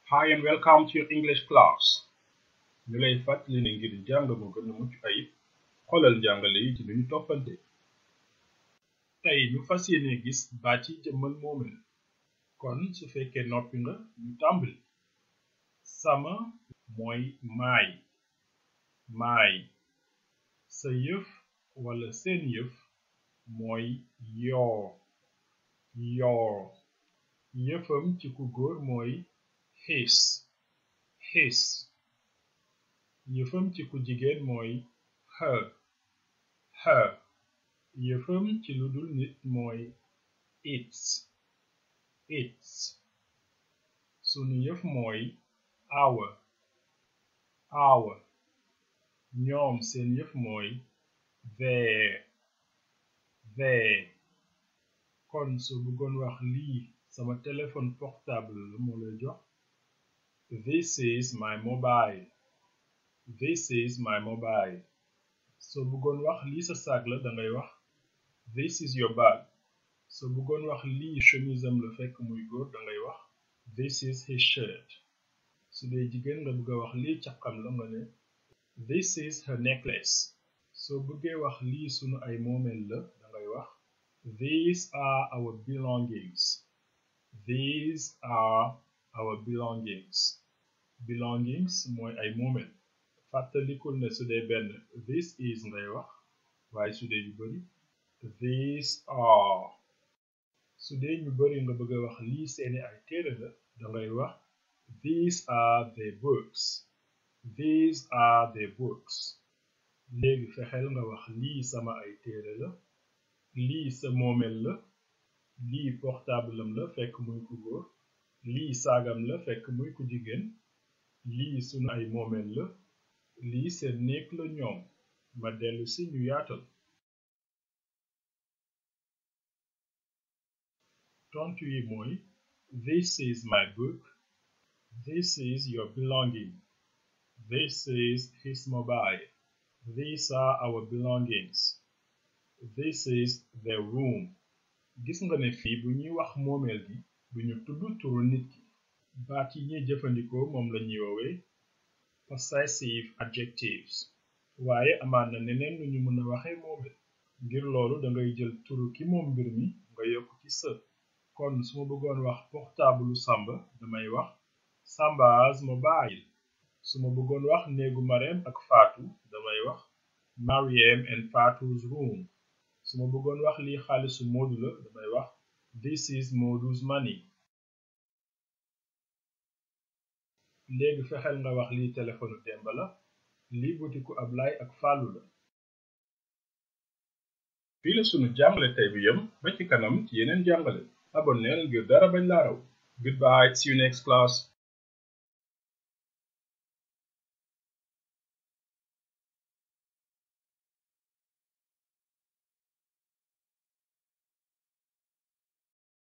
Hi and welcome to your English class. ñu lay fàttali ne ngir jàng mu gën a mucc ayib xoolal njàngale yi ci lu ñu toppante. tey ñu fas yéene gis baat yi jëmmal moomeel kon su fekkee noppi nga ñu tàmbali. sama mooy maay sa yëf wala seen yëf mooy your yëfam ci ku góor mooy his yëfam ci ku jigéen mooy her yëfam ci lu dul nit mooy its sunu yëf mooy our ñoom seen yëf mooy their kon su bëggoon wax lii sama téléphone portable la moo lay jox this is my mobile soo bëggoon wax lii sa sac la dangay wax this is your bag soo bëggoon wax lii chemise am la fekk muy góor dangay wax this is his shirt su dee jigéen nga bëgg a wax lii caqam la nga ne this is her necklace soo bëggee wax lii sunu ay moomeel la dangay wax these are our belongings mooy ay moomeel fàttalikul ne su dee benn this is ngay wax waaye su dee yu bari these are su dee ñu bari nga bëgg a wax lii seeni ay téere la dangay wax these are their books léegi fexeel nga wax lii sama ay téere la lii sa moomeel la lii portable am la fekk muy ku góor lii saagam la fekk muy ku jigéen lii sunu ay moomeel la lii seen néeg la ñoom ma dellu si ñu yaatal tontu yi mooy this is my book this is your belonging this is his mobile these are our belongings this is their room gis nga ne fii bu ñuy wax moomeel gi duñu tudd turu nit ki baat yi ñuy jëfandikoo moom la ñuy woowee possessive adjectives waaye amaan na neneen lu ñu mën a waxee moomeel ngir loolu dangay jël turu ki moom mbir mi nga yokk ci sa kon su ma bëggoon wax portable Samba damay wax Samba's mobile su ma bëggoon wax néegu Marème ak Fatou damay wax Mariam and Fatou's room su ma bëggoon wax lii xaalisu Moodu la damay wax this is Moodu's money léegi fexeel nga wax lii téléphone Demba la lii butiku Ablaay ak Fàllu la fii la sunu jàngale tey bi yem ba ci kanam ci yeneen jàngale abonneel ngir dara bañ laa raw. Goodbye, see you next class.